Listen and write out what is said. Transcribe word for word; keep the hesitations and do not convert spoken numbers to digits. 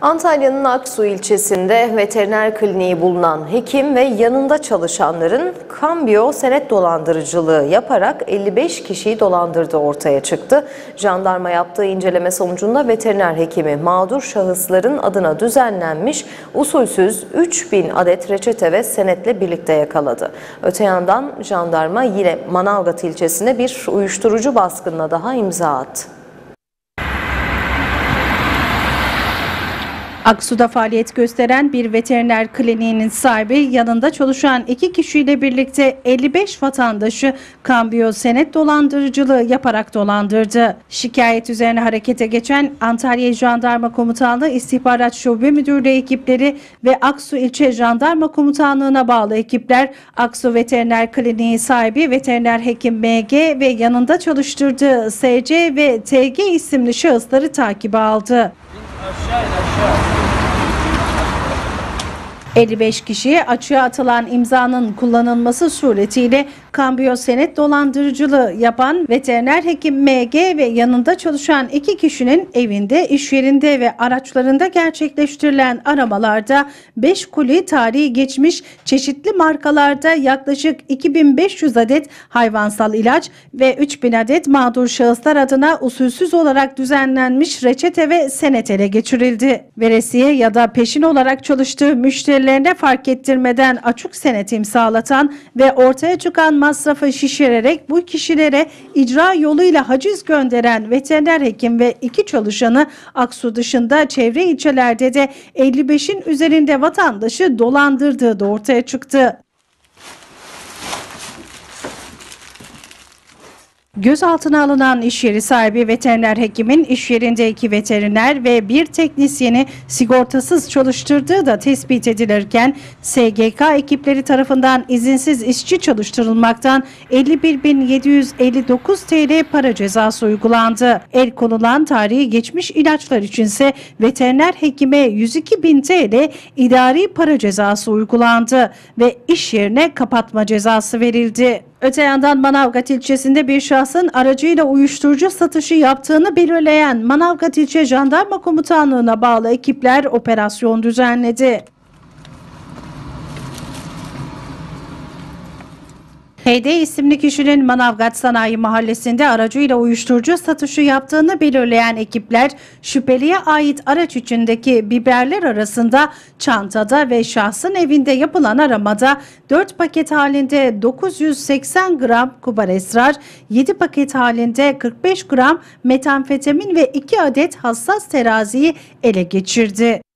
Antalya'nın Aksu ilçesinde veteriner kliniği bulunan hekim ve yanında çalışanların kambiyo senet dolandırıcılığı yaparak elli beş kişiyi dolandırdığı ortaya çıktı. Jandarma yaptığı inceleme sonucunda veteriner hekimi mağdur şahısların adına düzenlenmiş usulsüz üç bin adet reçete ve senetle birlikte yakaladı. Öte yandan jandarma yine Manavgat ilçesinde bir uyuşturucu baskınına daha imza attı. Aksu'da faaliyet gösteren bir veteriner kliniğinin sahibi yanında çalışan iki kişiyle birlikte elli beş vatandaşı kambiyo senet dolandırıcılığı yaparak dolandırdı. Şikayet üzerine harekete geçen Antalya Jandarma Komutanlığı İstihbarat Şube Müdürlüğü ekipleri ve Aksu İlçe Jandarma Komutanlığı'na bağlı ekipler Aksu Veteriner Kliniği sahibi veteriner hekim M G ve yanında çalıştırdığı S C ve T G isimli şahısları takibe aldı. Aşağı in aşağı. elli beş kişiye açığa atılan imzanın kullanılması suretiyle kambiyo senet dolandırıcılığı yapan veteriner hekim M G ve yanında çalışan iki kişinin evinde, iş yerinde ve araçlarında gerçekleştirilen aramalarda beş koli tarihi geçmiş çeşitli markalarda yaklaşık iki bin beş yüz adet hayvansal ilaç ve üç bin adet mağdur şahıslar adına usulsüz olarak düzenlenmiş reçete ve senet ele geçirildi. Veresiye ya da peşin olarak çalıştığı müşterilerine fark ettirmeden açık senet imzalatan ve ortaya çıkan masrafı şişirerek bu kişilere icra yoluyla haciz gönderen veteriner hekim ve iki çalışanı Aksu dışında çevre ilçelerde de elli beşin üzerinde vatandaşı dolandırdığı da ortaya çıktı. Gözaltına alınan iş yeri sahibi veteriner hekimin iş yerinde iki veteriner ve bir teknisyeni sigortasız çalıştırdığı da tespit edilirken S G K ekipleri tarafından izinsiz işçi çalıştırılmaktan elli bir bin yedi yüz elli dokuz TL para cezası uygulandı. El konulan tarihi geçmiş ilaçlar içinse veteriner hekime yüz iki bin TL idari para cezası uygulandı ve iş yerine kapatma cezası verildi. Öte yandan Manavgat ilçesinde bir şahsın aracıyla uyuşturucu satışı yaptığını belirleyen Manavgat İlçe Jandarma Komutanlığı'na bağlı ekipler operasyon düzenledi. H D isimli kişinin Manavgat Sanayi Mahallesi'nde aracıyla uyuşturucu satışı yaptığını belirleyen ekipler şüpheliye ait araç içindeki biberler arasında çantada ve şahsın evinde yapılan aramada dört paket halinde dokuz yüz seksen gram kubar esrar, yedi paket halinde kırk beş gram metamfetamin ve iki adet hassas teraziyi ele geçirdi.